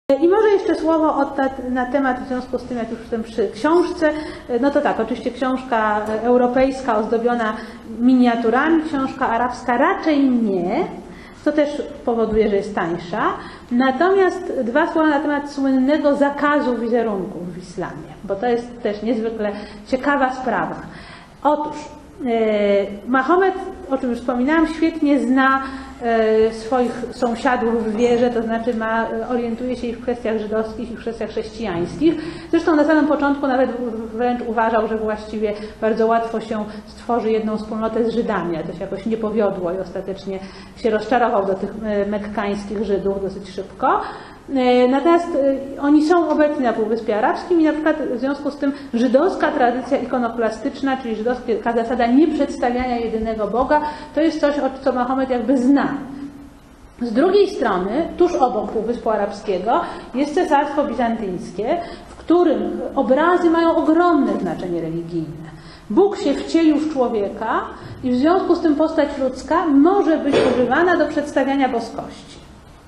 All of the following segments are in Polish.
I może jeszcze słowo na temat, w związku z tym, jak już jestem przy książce, no to tak, oczywiście książka europejska ozdobiona miniaturami, książka arabska raczej nie, to też powoduje, że jest tańsza. Natomiast dwa słowa na temat słynnego zakazu wizerunków w islamie, bo to jest też niezwykle ciekawa sprawa. Otóż Mahomet, o czym już wspominałam, świetnie zna swoich sąsiadów w wierze, to znaczy orientuje się ich w kwestiach żydowskich i w kwestiach chrześcijańskich. Zresztą na samym początku nawet wręcz uważał, że właściwie bardzo łatwo się stworzy jedną wspólnotę z Żydami, ale to się jakoś nie powiodło i ostatecznie się rozczarował do tych mekkańskich Żydów dosyć szybko. Natomiast oni są obecni na Półwyspie Arabskim i na przykład w związku z tym żydowska tradycja ikonoklastyczna, czyli żydowska zasada nieprzedstawiania jedynego Boga, to jest coś, co Mahomet jakby zna. Z drugiej strony, tuż obok Półwyspu Arabskiego jest Cesarstwo Bizantyjskie, w którym obrazy mają ogromne znaczenie religijne. Bóg się wcielił w człowieka i w związku z tym postać ludzka może być używana do przedstawiania boskości.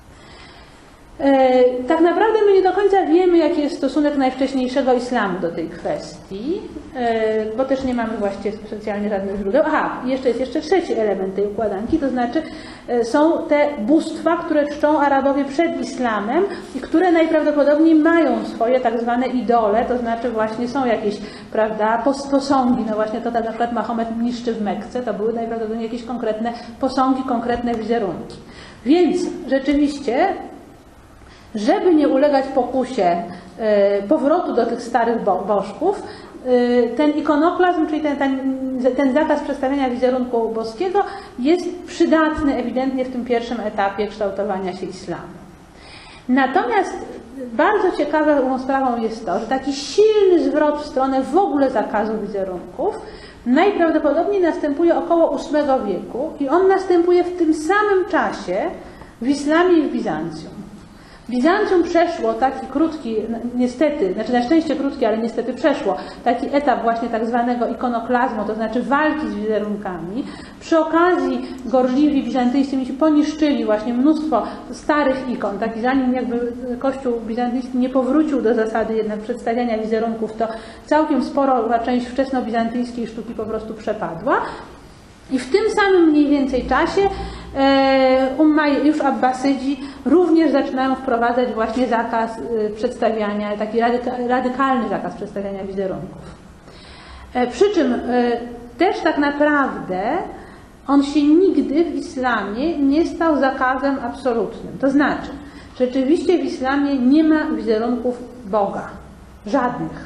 Tak naprawdę my nie do końca wiemy, jaki jest stosunek najwcześniejszego islamu do tej kwestii, bo też nie mamy właściwie specjalnie żadnych źródeł. Aha, jest jeszcze trzeci element tej układanki, to znaczy są te bóstwa, które czczą Arabowie przed islamem i które najprawdopodobniej mają swoje tak zwane idole, to znaczy właśnie są jakieś, prawda, posągi, no właśnie to tak na przykład Mahomet niszczy w Mekce, to były najprawdopodobniej jakieś konkretne posągi, konkretne wizerunki. Więc rzeczywiście, żeby nie ulegać pokusie powrotu do tych starych bożków, ten ikonoklazm, czyli ten zakaz przedstawiania wizerunku boskiego jest przydatny ewidentnie w tym pierwszym etapie kształtowania się islamu. Natomiast bardzo ciekawą sprawą jest to, że taki silny zwrot w stronę w ogóle zakazu wizerunków najprawdopodobniej następuje około VIII wieku i on następuje w tym samym czasie w islamie i w Bizancjum. Bizancjum przeszło taki krótki, niestety, znaczy na szczęście krótki, ale niestety przeszło taki etap właśnie tak zwanego ikonoklazmu, to znaczy walki z wizerunkami. Przy okazji gorliwi bizantyjscy poniszczyli właśnie mnóstwo starych ikon, tak, zanim jakby Kościół bizantyjski nie powrócił do zasady jednak przedstawiania wizerunków, to całkiem spora część wczesnobizantyjskiej sztuki po prostu przepadła. I w tym samym mniej więcej czasie już Abbasydzi również zaczynają wprowadzać właśnie zakaz przedstawiania, taki radykalny zakaz przedstawiania wizerunków. Przy czym też tak naprawdę on się nigdy w islamie nie stał zakazem absolutnym. To znaczy, rzeczywiście w islamie nie ma wizerunków Boga. Żadnych.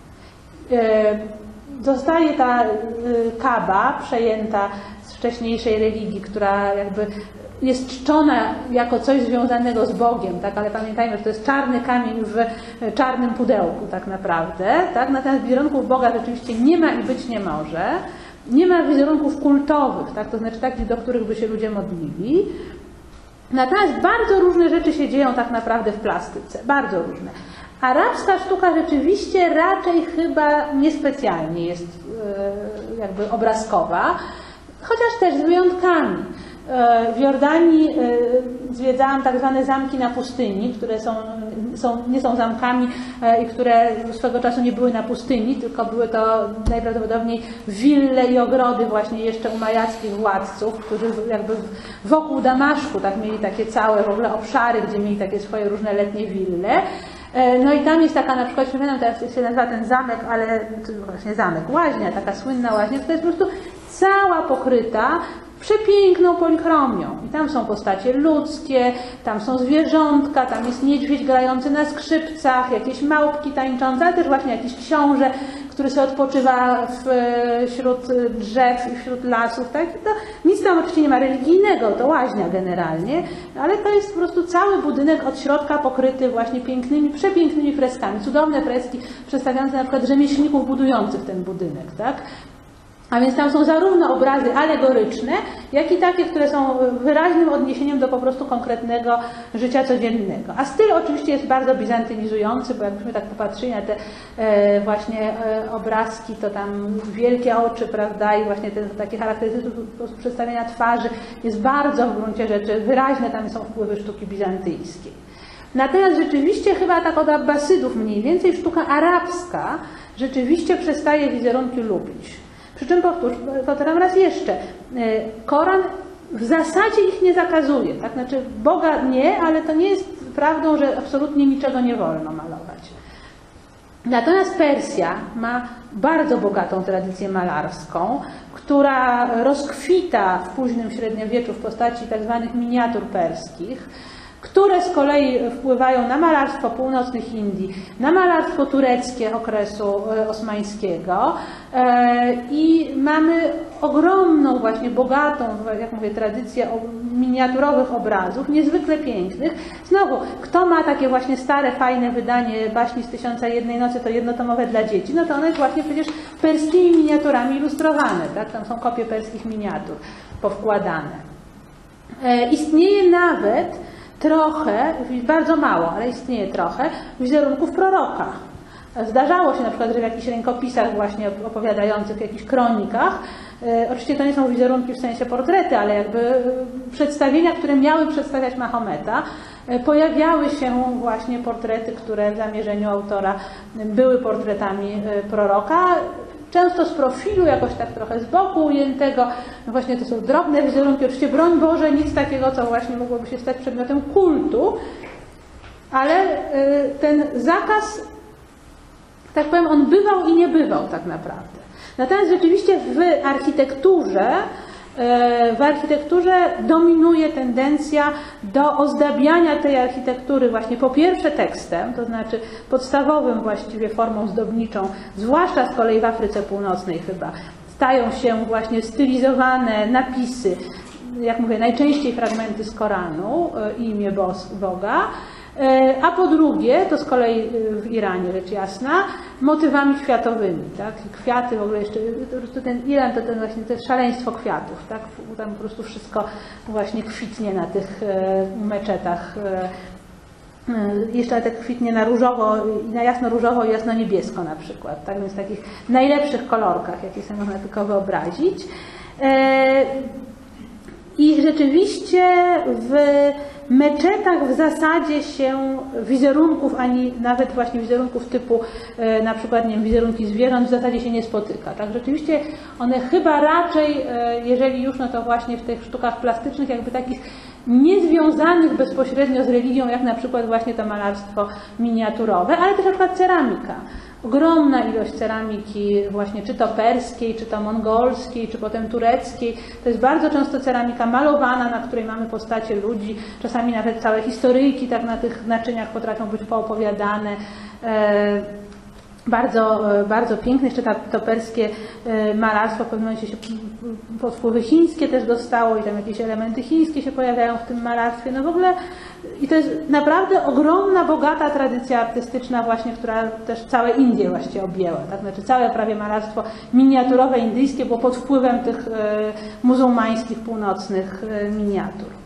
Zostaje ta Kaba przejęta z wcześniejszej religii, która jakby jest czczona jako coś związanego z Bogiem, tak? Ale pamiętajmy, że to jest czarny kamień w czarnym pudełku tak naprawdę. Tak? Natomiast wizerunków Boga rzeczywiście nie ma i być nie może. Nie ma wizerunków kultowych, tak? To znaczy takich, do których by się ludzie modlili. Natomiast bardzo różne rzeczy się dzieją tak naprawdę w plastyce. Bardzo różne. Arabska sztuka rzeczywiście raczej chyba niespecjalnie jest jakby obrazkowa, chociaż też z wyjątkami. W Jordanii zwiedzałam tak zwane zamki na pustyni, które nie są zamkami i które swego czasu nie były na pustyni, tylko były to najprawdopodobniej wille i ogrody właśnie jeszcze umajackich władców, którzy jakby wokół Damaszku tak mieli takie całe w ogóle obszary, gdzie mieli takie swoje różne letnie wille. No i tam jest taka na przykład, nie pamiętam teraz jak się nazywa ten zamek, ale to właśnie zamek, łaźnia, taka słynna łaźnia, która jest po prostu cała pokryta przepiękną polichromią. I tam są postacie ludzkie, tam są zwierzątka, tam jest niedźwiedź grający na skrzypcach, jakieś małpki tańczące, ale też właśnie jakiś książę, który sobie odpoczywa wśród drzew i wśród lasów. Tak? To nic tam oczywiście nie ma religijnego, to łaźnia generalnie, ale to jest po prostu cały budynek od środka pokryty właśnie pięknymi, przepięknymi freskami. Cudowne freski przedstawiające na przykład rzemieślników budujących ten budynek. Tak? A więc tam są zarówno obrazy alegoryczne, jak i takie, które są wyraźnym odniesieniem do po prostu konkretnego życia codziennego. A styl oczywiście jest bardzo bizantynizujący, bo jakbyśmy tak popatrzyli na te właśnie obrazki, to tam wielkie oczy, prawda, i właśnie takie charakterystyczne sposób przedstawienia twarzy jest bardzo w gruncie rzeczy wyraźne, tam są wpływy sztuki bizantyjskiej. Natomiast rzeczywiście chyba tak od Abbasydów mniej więcej sztuka arabska rzeczywiście przestaje wizerunki lubić. Przy czym powtarzam raz jeszcze, Koran w zasadzie ich nie zakazuje, tak? Znaczy Boga nie, ale to nie jest prawdą, że absolutnie niczego nie wolno malować. Natomiast Persja ma bardzo bogatą tradycję malarską, która rozkwita w późnym średniowieczu w postaci tzw. miniatur perskich, które z kolei wpływają na malarstwo północnych Indii, na malarstwo tureckie okresu osmańskiego i mamy ogromną, właśnie bogatą, jak mówię, tradycję miniaturowych obrazów, niezwykle pięknych. Znowu, kto ma takie właśnie stare, fajne wydanie Baśni z 1001 nocy, to jednotomowe dla dzieci, no to one jest właśnie przecież perskimi miniaturami ilustrowane, tak? Tam są kopie perskich miniatur powkładane. Istnieje nawet trochę, bardzo mało, ale istnieje trochę, wizerunków proroka. Zdarzało się na przykład, że w jakichś rękopisach właśnie opowiadających, w jakichś kronikach, oczywiście to nie są wizerunki w sensie portrety, ale jakby przedstawienia, które miały przedstawiać Mahometa, pojawiały się właśnie portrety, które w zamierzeniu autora były portretami proroka. Często z profilu, jakoś tak trochę z boku ujętego. No właśnie to są drobne wizerunki. Oczywiście broń Boże, nic takiego, co właśnie mogłoby się stać przedmiotem kultu, ale ten zakaz, tak powiem, on bywał i nie bywał tak naprawdę. Natomiast rzeczywiście w architekturze dominuje tendencja do ozdabiania tej architektury właśnie po pierwsze tekstem, to znaczy podstawowym właściwie formą zdobniczą, zwłaszcza z kolei w Afryce Północnej chyba, stają się właśnie stylizowane napisy, jak mówię, najczęściej fragmenty z Koranu i imię Boga, a po drugie, to z kolei w Iranie rzecz jasna, motywami kwiatowymi, tak? I kwiaty w ogóle jeszcze, ten Iran to ten właśnie to jest szaleństwo kwiatów, tak? Tam po prostu wszystko właśnie kwitnie na tych meczetach. Jeszcze tak kwitnie na różowo, na jasno różowo i jasno niebiesko na przykład, tak? Więc w takich najlepszych kolorkach, jakie sobie można tylko wyobrazić. I rzeczywiście w meczetach w zasadzie się wizerunków, ani nawet właśnie wizerunków typu na przykład, nie wiem, wizerunki zwierząt w zasadzie się nie spotyka. Tak, rzeczywiście one chyba raczej, jeżeli już, no to właśnie w tych sztukach plastycznych, jakby takich niezwiązanych bezpośrednio z religią, jak na przykład właśnie to malarstwo miniaturowe, ale też na przykład ceramika. Ogromna ilość ceramiki właśnie czy to perskiej, czy to mongolskiej, czy potem tureckiej. To jest bardzo często ceramika malowana, na której mamy postacie ludzi, czasami nawet całe historyjki tak na tych naczyniach potrafią być poopowiadane. Bardzo, bardzo piękne. Jeszcze to perskie malarstwo w pewnym momencie się pod wpływy chińskie też dostało i tam jakieś elementy chińskie się pojawiają w tym malarstwie. No w ogóle i to jest naprawdę ogromna, bogata tradycja artystyczna właśnie, która też całe Indie właściwie objęła. Tak? Znaczy całe prawie malarstwo miniaturowe indyjskie było pod wpływem tych muzułmańskich północnych miniatur.